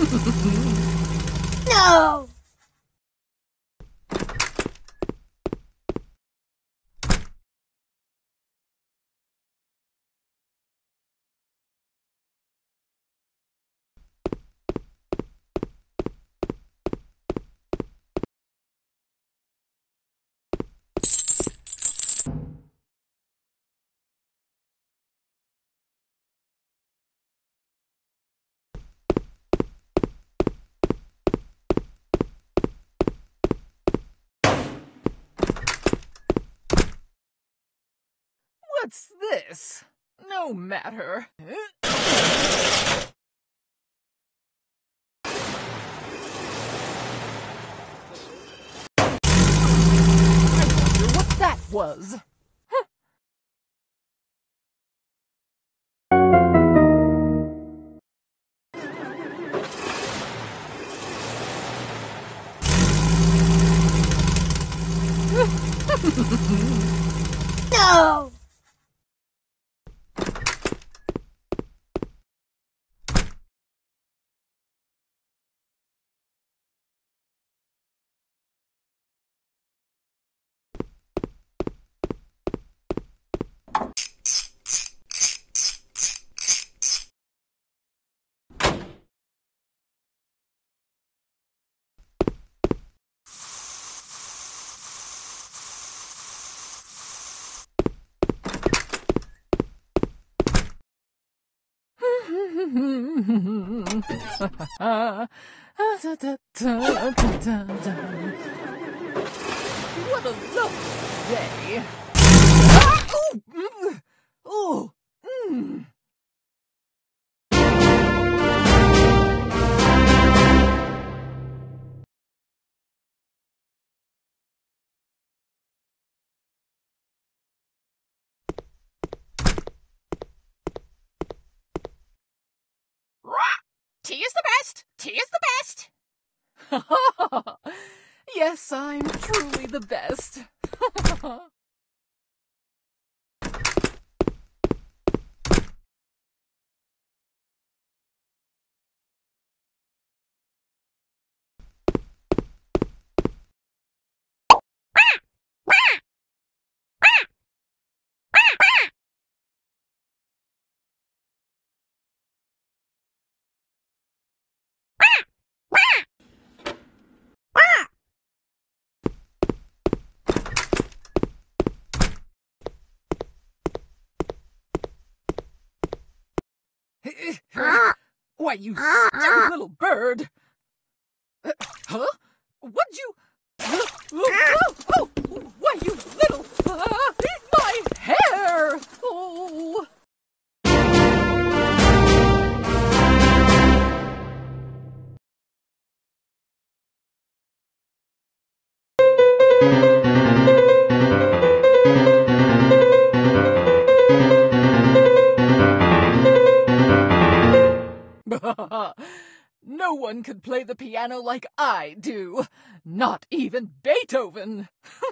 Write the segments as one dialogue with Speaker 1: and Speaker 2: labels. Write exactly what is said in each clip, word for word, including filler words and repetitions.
Speaker 1: No!
Speaker 2: What's this? No matter. I wonder what that was.
Speaker 1: No!
Speaker 2: What a lovely day. Ah, ooh, mm, ooh, mm.
Speaker 3: Tea is the best! Tea is the best!
Speaker 2: Yes, I'm truly the best. Why, you stupid little bird! Uh, huh? What'd you... Uh, oh, oh, oh, why, you little... Uh, my hair! Oh... No one could play the piano like I do. Not even Beethoven.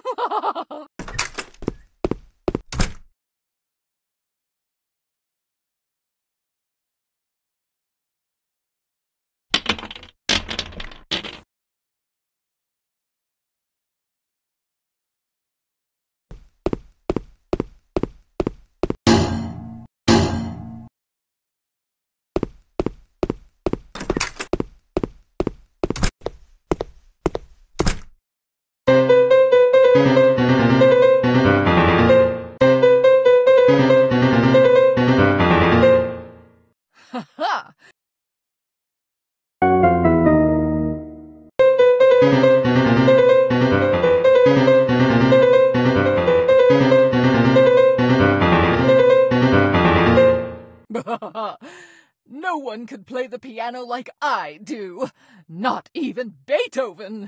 Speaker 2: Ha! No one could play the piano like I do. Not even Beethoven.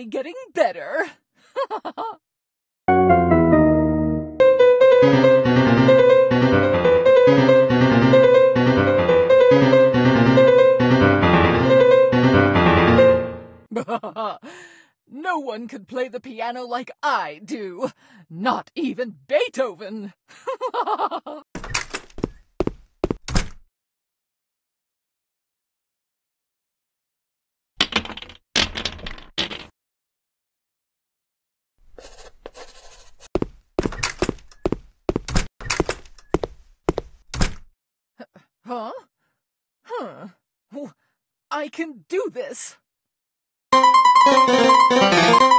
Speaker 2: only getting better. No one could play the piano like I do. Not even Beethoven. Huh? Huh. I can do this.